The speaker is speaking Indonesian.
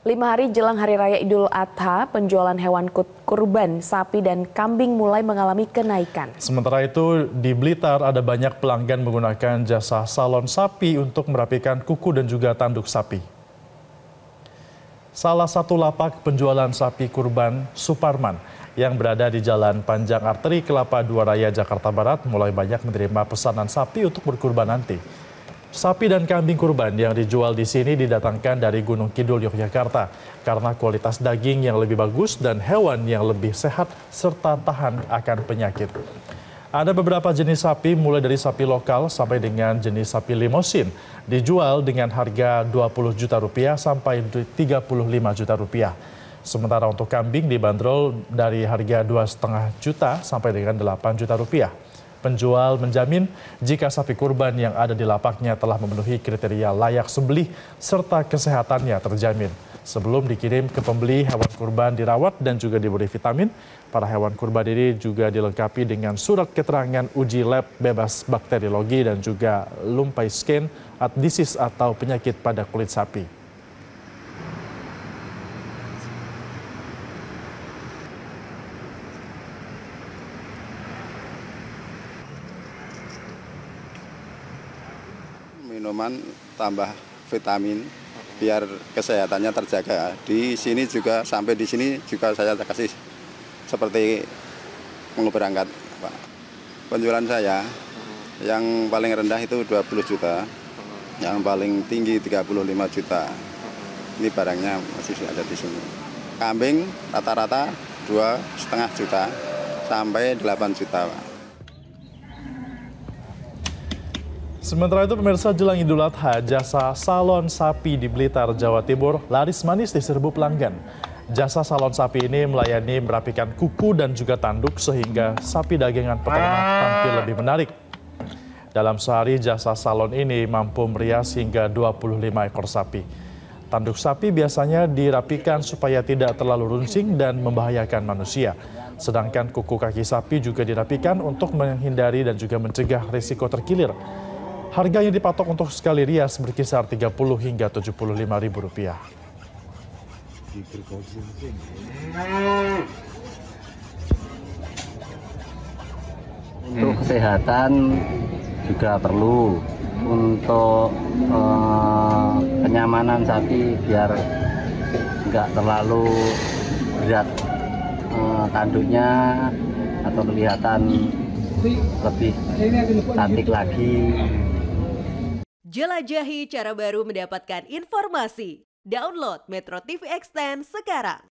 5 hari jelang Hari Raya Idul Adha, penjualan hewan kurban, sapi dan kambing mulai mengalami kenaikan. Sementara itu, di Blitar ada banyak pelanggan menggunakan jasa salon sapi untuk merapikan kuku dan juga tanduk sapi. Salah satu lapak penjualan sapi kurban, Suparman, yang berada di Jalan Panjang Arteri Kelapa II Raya, Jakarta Barat, mulai banyak menerima pesanan sapi untuk berkurban nanti. Sapi dan kambing kurban yang dijual di sini didatangkan dari Gunung Kidul, Yogyakarta, karena kualitas daging yang lebih bagus dan hewan yang lebih sehat serta tahan akan penyakit. Ada beberapa jenis sapi mulai dari sapi lokal sampai dengan jenis sapi limosin, dijual dengan harga Rp20 juta sampai Rp35 juta. Sementara untuk kambing dibanderol dari harga Rp2,5 juta sampai dengan Rp8 juta. Penjual menjamin jika sapi kurban yang ada di lapaknya telah memenuhi kriteria layak sembelih serta kesehatannya terjamin. Sebelum dikirim ke pembeli, hewan kurban dirawat dan juga diberi vitamin. Para hewan kurban ini juga dilengkapi dengan surat keterangan uji lab bebas bakteriologi dan juga lumpai scan disease atau penyakit pada kulit sapi. Minuman tambah vitamin biar kesehatannya terjaga. Di sini juga sampai di sini juga saya kasih seperti mau berangkat, Pak. Penjualan saya yang paling rendah itu 20 juta, yang paling tinggi 35 juta. Ini barangnya masih ada di sini. Kambing rata-rata 2,5 juta sampai 8 juta, Pak. Sementara itu pemirsa, jelang Idul Adha, jasa salon sapi di Blitar, Jawa Timur laris manis diserbu pelanggan. Jasa salon sapi ini melayani merapikan kuku dan juga tanduk sehingga sapi dagangan peternak tampil lebih menarik. Dalam sehari jasa salon ini mampu merias hingga 25 ekor sapi. Tanduk sapi biasanya dirapikan supaya tidak terlalu runcing dan membahayakan manusia. Sedangkan kuku kaki sapi juga dirapikan untuk menghindari dan juga mencegah risiko terkilir. Harga yang dipatok untuk sekali rias berkisar Rp30 hingga Rp75.000. Untuk kesehatan juga perlu, untuk kenyamanan sapi biar nggak terlalu berat tanduknya atau kelihatan lebih cantik lagi. Jelajahi cara baru mendapatkan informasi. Download Metro TV Extend sekarang.